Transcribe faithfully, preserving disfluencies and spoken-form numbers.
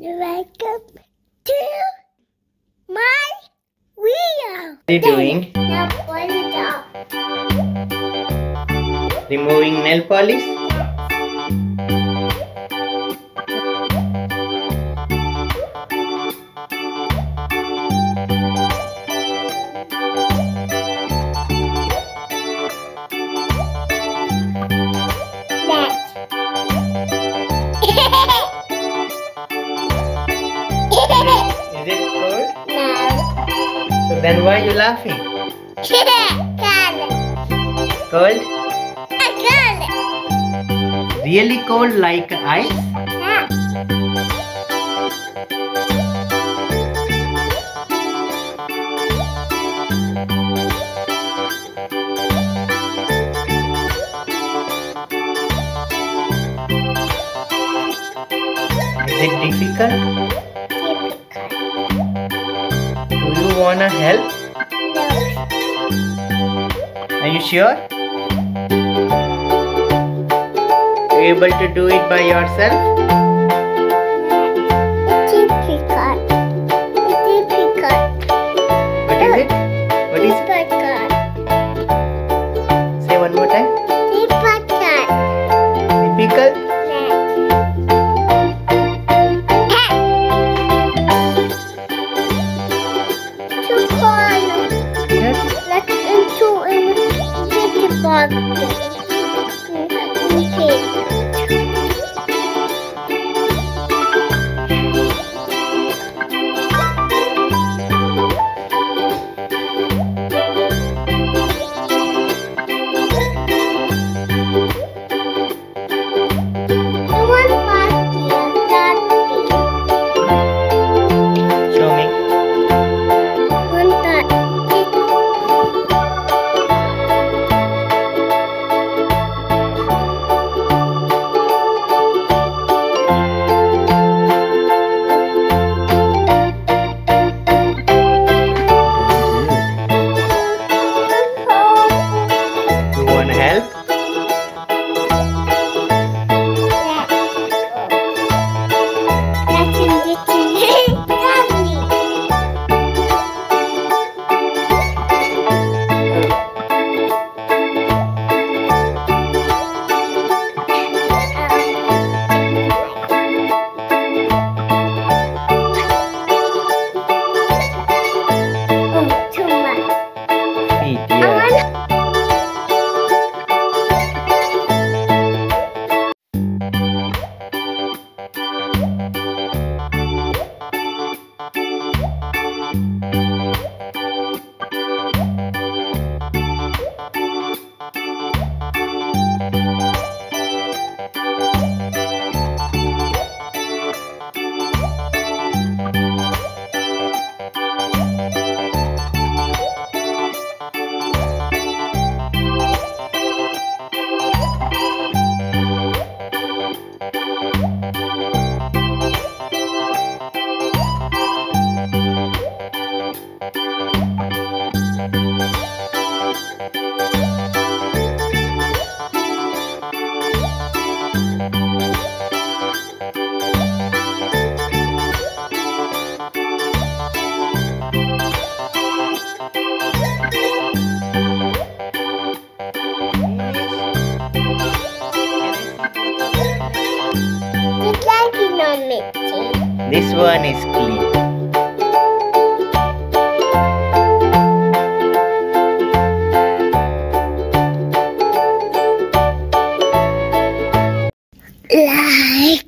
Welcome to my video. What are you doing? Nail polish off. Removing nail polish? Is it cold? No. So then why are you laughing? Cold? Really cold like ice? Is it difficult? Do you wanna help? Are you sure? Are you able to do it by yourself? Difficult. Difficult. What is it? What is it? Difficult. Say one more time. Difficult. Difficult? Yes. Let's into a difficult. Okay. Show me. You wanna help? Feet, yeah. This one is clean. Like